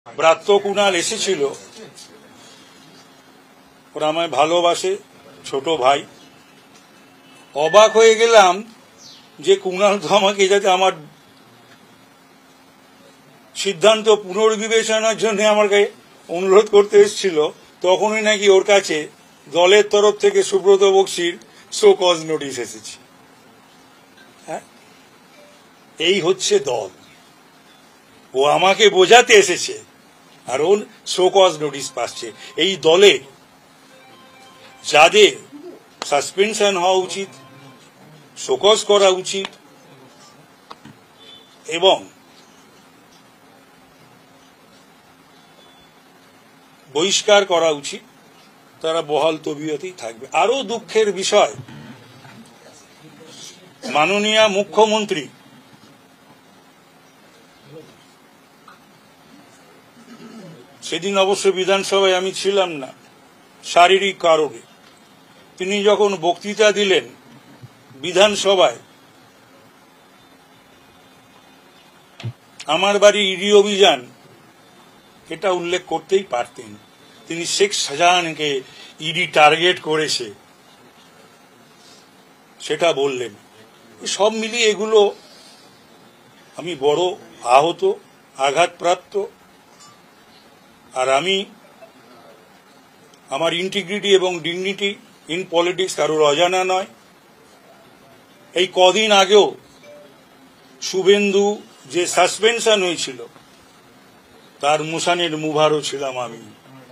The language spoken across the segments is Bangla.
ব্রাত্য কুণাল এসেছিল, ওরা আমায় ভালোবাসে, ছোট ভাই। অবাক হয়ে গেলাম যে কুণাল তো আমাকে যাতে আমার সিদ্ধান্ত পুনর্বিবেচনার জন্য আমাকে অনুরোধ করতে এসেছিল, তখনই নাকি ওর কাছে দলের তরফ থেকে সুব্রত বক্সির শো কজ নোটিশ এসেছে। হ্যাঁ, এই হচ্ছে দল। ও আমাকে বোঝাতে এসেছে আর ওর শো কজ নোটিশ পাচ্ছে। এই দলে যাদের সাসপেনশন হওয়া উচিত, শোকজ করা উচিত এবং বহিষ্কার করা উচিত, তারা বহাল তবিয়তেই থাকবে। আরো দুঃখের বিষয়, মাননীয় মুখ্যমন্ত্রী সেদিন অবশ্য বিধানসভায় আমি ছিলাম না, শারীরিক কারণে। তিনি যখন বক্তৃতা দিলেন বিধানসভায়, আমার বাড়ি ইডি অভিযান, এটা উল্লেখ করতেই পারতেন। তিনি শেখ শাহজাহানকে ইডি টার্গেট করেছে সেটা বললেন। সব মিলিয়ে এগুলো আমি বড় আহত, আঘাতপ্রাপ্ত। আর আমি আমার ইন্টিগ্রিটি এবং ডিগনিটি ইন পলিটিক্স কারোর অজানা নয়। এই কদিন আগেও শুভেন্দু যে সাসপেনশন হয়েছিল তার মুসানের মুভারও ছিলাম আমি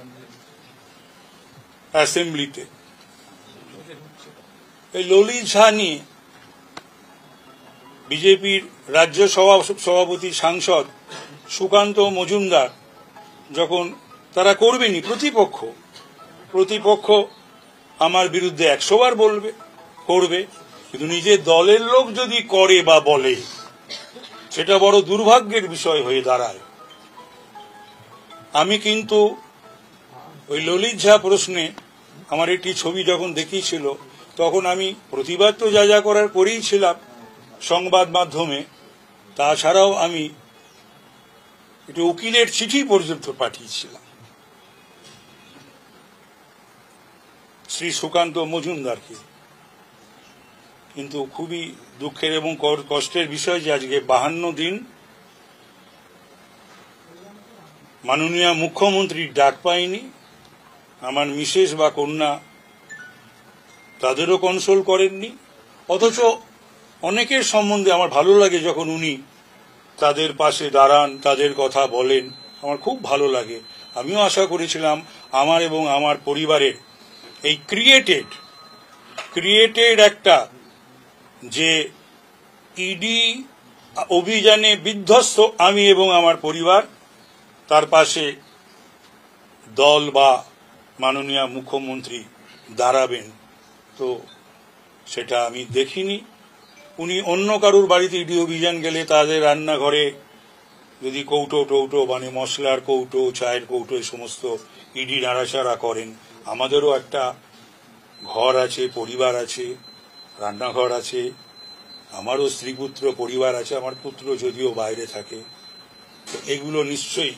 অ্যাসেম্বলিতে। এই ললিত ঝা নিয়ে বিজেপির রাজ্য সভাপতি সাংসদ সুকান্ত মজুমদার যখন তারা করবেনি, প্রতিপক্ষ আমার বিরুদ্ধে 100 বার করবে, কিন্তু নিজের দলের লোক যদি করে বা বলে, সেটা বড় দুর্ভাগ্যের বিষয় হয়ে দাঁড়ায়। আমি কিন্তু ওই ললিত ঝা প্রশ্নে আমার একটি ছবি যখন দেখিয়েছিল, তখন আমি প্রতিবাদ তো যা করার করেই ছিলাম সংবাদ মাধ্যমে। তাছাড়াও আমি একটি উকিলের চিঠি পর্যন্ত পাঠিয়েছিলাম শ্রী সুকান্ত মজুমদারকে। কিন্তু খুবই দুঃখের এবং কষ্টের বিষয় যে আজকে 52 দিন মাননীয় মুখ্যমন্ত্রীর ডাক পাইনি। আমার মিসেস বা কন্যা তাদেরও কনসোল করেননি। অথচ অনেকের সম্বন্ধে আমার ভালো লাগে যখন উনি তাদের পাশে দাঁড়ান, তাদের কথা বলেন, আমার খুব ভালো লাগে। আমিও আশা করেছিলাম আমার এবং আমার পরিবারের এই ক্রিয়েটেড একটা যে ইডি অভিযানে বিধ্বস্ত আমি এবং আমার পরিবার, তার পাশে দল বা মাননীয় মুখ্যমন্ত্রী দাঁড়াবেন। তো সেটা আমি দেখিনি। উনি অন্য কারুর বাড়িতে ইডি অভিযান গেলে তাদের রান্নাঘরে যদি কৌটো মানে মশলার কৌটো, চায়ের কৌটো, এই সমস্ত ইডি নাড়াচাড়া করেন। আমাদেরও একটা ঘর আছে, পরিবার আছে, রান্নাঘর আছে, আমারও স্ত্রী পুত্র পরিবার আছে। আমার পুত্র যদিও বাইরে থাকে, তো এগুলো নিশ্চয়ই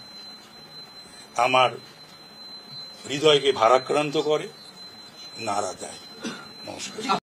আমার হৃদয়কে ভারাক্রান্ত করে, নাড়া দেয়। নমস্কার।